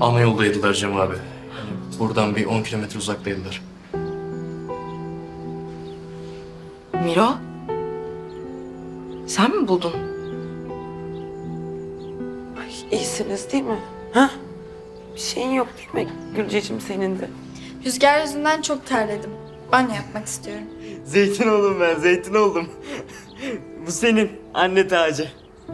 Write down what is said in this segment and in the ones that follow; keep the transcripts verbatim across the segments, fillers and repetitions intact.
Ana yoldaydılar Cem abi. Yani buradan bir on kilometre uzaktaydılar. Miro? Sen mi buldun? Ay, iyisiniz değil mi? Ha? Bir şeyin yok değil mi Gülceciğim senin de? Rüzgar yüzünden çok terledim. Banyo yapmak istiyorum. Zeytin oldum ben, zeytin oldum. Bu senin anne tacı.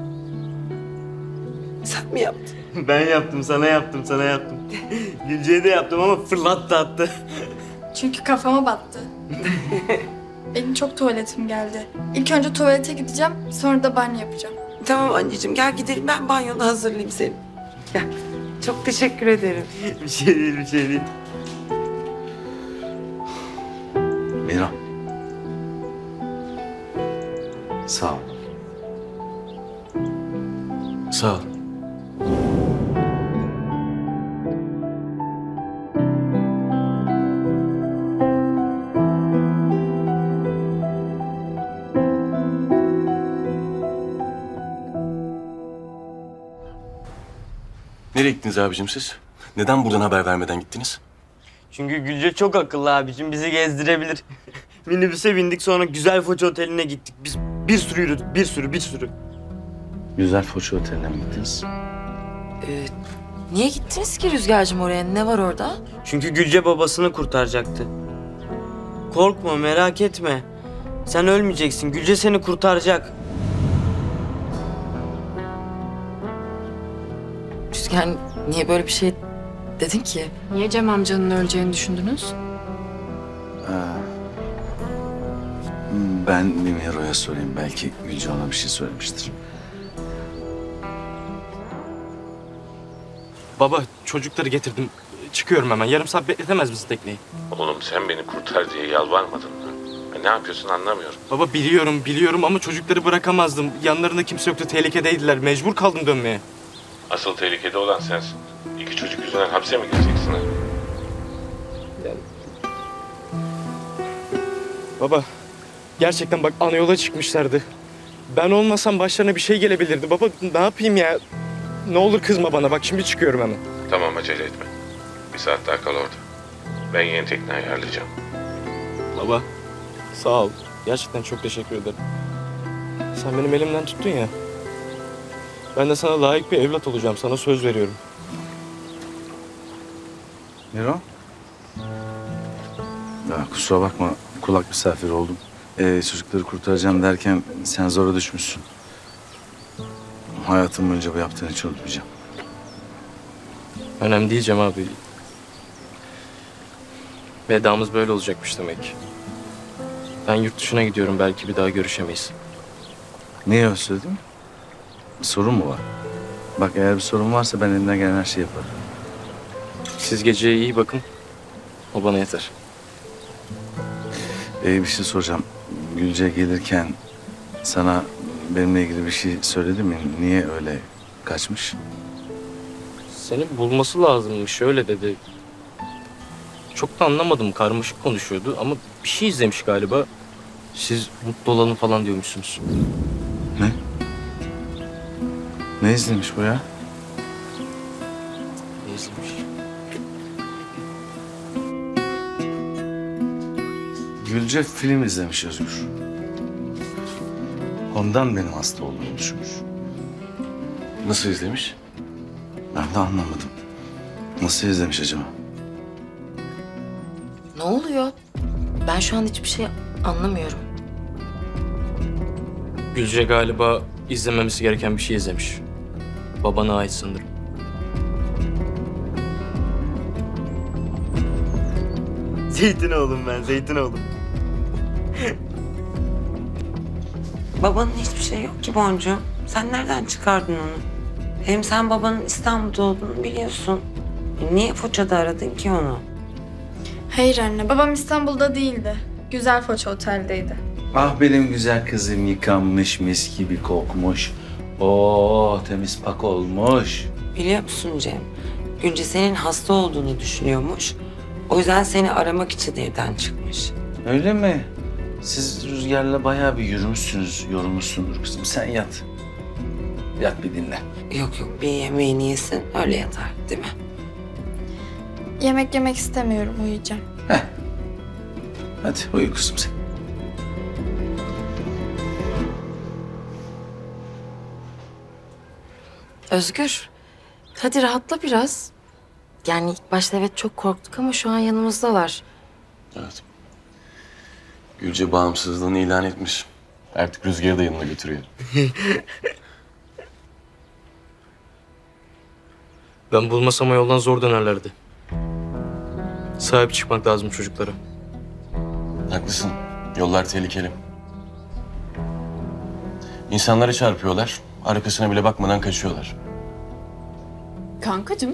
Sen mi yaptın? Ben yaptım, sana yaptım, sana yaptım. Gülce'ye de yaptım ama fırlattı attı. Çünkü kafama battı. Benim çok tuvaletim geldi. İlk önce tuvalete gideceğim, sonra da banyo yapacağım. Tamam anneciğim gel gidelim, ben banyonu hazırlayayım seni. Gel. Çok teşekkür ederim. Bir şey değil, bir şey değil. Mira. Sağ ol. Sağ ol. Nereye gittiniz abicim siz? Neden buradan haber vermeden gittiniz? Çünkü Gülce çok akıllı abicim, bizi gezdirebilir. Minibüse bindik, sonra Güzel Foça Oteli'ne gittik. Biz bir sürü yürüdük, bir sürü, bir sürü. Güzel Foça Oteli'ne mi gittiniz? Ee, niye gittiniz ki Rüzgar'cığım oraya? Ne var orada? Çünkü Gülce babasını kurtaracaktı. Korkma, merak etme. Sen ölmeyeceksin, Gülce seni kurtaracak. Rüzgar niye böyle bir şey dedin ki? Niye Cem amcanın öleceğini düşündünüz? Ben bir Miro'ya sorayım. Belki Gülce ona bir şey söylemiştir. Baba çocukları getirdim. Çıkıyorum hemen. Yarım saat bekletemez misin tekneyi? Oğlum sen beni kurtar diye yalvarmadın mı? Ne yapıyorsun anlamıyorum. Baba biliyorum biliyorum ama çocukları bırakamazdım. Yanlarında kimse yoktu. Tehlikedeydiler. Mecbur kaldım dönmeye. Asıl tehlikede olan sensin. İki çocuk yüzünden hapse mi gireceksin ha? Baba gerçekten bak ana yola çıkmışlardı. Ben olmasam başlarına bir şey gelebilirdi. Baba ne yapayım ya? Ne olur kızma bana. Bak şimdi çıkıyorum hemen. Tamam acele etme. Bir saat daha kal orada. Ben yeni tekne ayarlayacağım. Baba sağ ol. Gerçekten çok teşekkür ederim. Sen benim elimden tuttun ya. Ben de sana layık bir evlat olacağım. Sana söz veriyorum. Miro? Ya kusura bakma, kulak misafiri oldum. Ee, çocukları kurtaracağım derken sen zora düşmüşsün. Hayatım boyunca bu yaptığını hiç unutmayacağım. Önemli değil Cem abi. Vedamız böyle olacakmış demek. Ben yurt dışına gidiyorum. Belki bir daha görüşemeyiz. Niye özledin? Bir sorun mu var? Bak eğer bir sorun varsa ben elimden gelen her şeyi yaparım. Siz geceye iyi bakın. O bana yeter. Ee, bir şey soracağım. Gülce gelirken sana benimle ilgili bir şey söyledi mi? Niye öyle kaçmış? Seni bulması lazımmış. Öyle dedi. Çok da anlamadım. Karmaşık konuşuyordu ama bir şey izlemiş galiba. Siz mutlu olalım falan diyormuşsunuz. Ne? Ne izlemiş bu ya? Ne izlemiş? Gülce film izlemiş Özgür. Ondan benim hasta olduğumu düşünmüş. Nasıl izlemiş? Ben de anlamadım. Nasıl izlemiş acaba? Ne oluyor? Ben şu an hiçbir şey anlamıyorum. Gülce galiba izlememesi gereken bir şey izlemiş. Babana ait sanırım. Zeytin oğlum ben, zeytin oğlum. Babanın hiçbir şey yok ki Boncuğum. Sen nereden çıkardın onu? Hem sen babanın İstanbul'da olduğunu biliyorsun. E, niye Foça'da aradın ki onu? Hayır anne, babam İstanbul'da değildi. Güzel Foça Otel'deydi. Ah benim güzel kızım yıkanmış, mis gibi kokmuş. Oo temiz pak olmuş. Biliyor musun Cem? Gülce senin hasta olduğunu düşünüyormuş. O yüzden seni aramak için evden çıkmış. Öyle mi? Siz Rüzgar'la bayağı bir yürümüşsünüz, yorulmuşsundur kızım. Sen yat. Yat bir dinle. Yok yok bir yemeğini yesin öyle yatar değil mi? Yemek yemek istemiyorum, uyuyacağım. Hadi uyu kızım sen. Özgür, hadi rahatla biraz. Yani ilk başta evet çok korktuk ama şu an yanımızdalar. Evet. Gülce bağımsızlığını ilan etmiş. Artık Rüzgar'ı da yanına götürüyor. Ben bulmasam o yoldan zor dönerlerdi. Sahip çıkmak lazım çocuklara. Haklısın. Yollar tehlikeli. İnsanlara çarpıyorlar. Arkasına bile bakmadan kaçıyorlar. Kankacığım.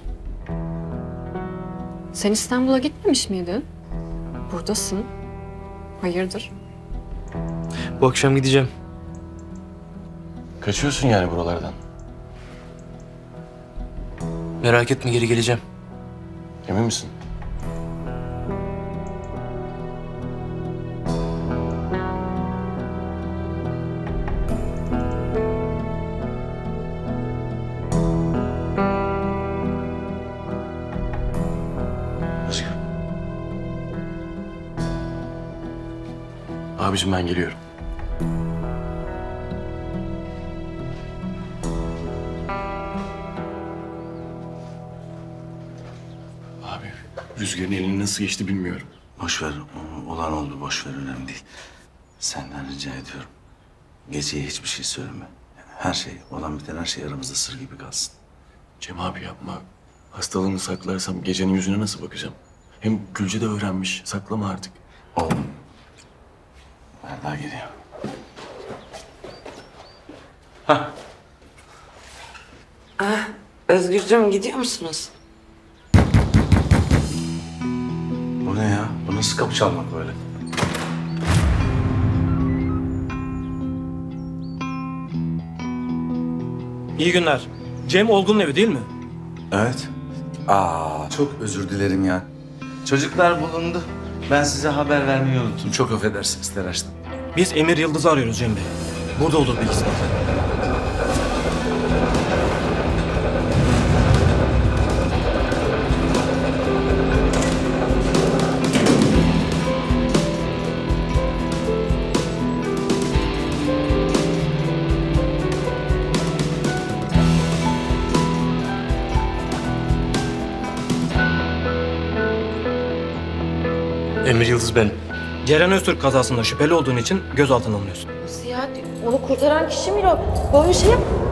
Sen İstanbul'a gitmemiş miydin? Buradasın. Hayırdır? Bu akşam gideceğim. Kaçıyorsun yani buralardan. Merak etme, geri geleceğim. Emin misin? Özgür. Abicim ben geliyorum. Abi Rüzgar'ın eline nasıl geçti bilmiyorum. Boş ver. o- Olan oldu. Boş ver. Önemli değil. Senden rica ediyorum. Geceye hiçbir şey söyleme. Yani her şey, olan biten her şey aramızda sır gibi kalsın. Cem abi yapma. Hastalığımı saklarsam gecenin yüzüne nasıl bakacağım? Hem Gülce de öğrenmiş. Saklama artık. Oğlum. Berda geliyor. Özgürcüğüm gidiyor musunuz? Bu ne ya? Bu nasıl kapı çalmak böyle? İyi günler. Cem Olgun'un evi değil mi? Evet. Aa, çok özür dilerim ya. Çocuklar bulundu. Ben size haber vermeyi unuttum. Çok affedersiniz telaştan. Biz Emir Yıldız'ı arıyoruz Cem Bey. Burada olur bilgisi var. Emir Yıldız ben. Ceren Öztürk kazasında şüpheli olduğun için gözaltına alınıyorsun. Nasıl ya? Onu kurtaran kişi mi o? Böyle şey yap.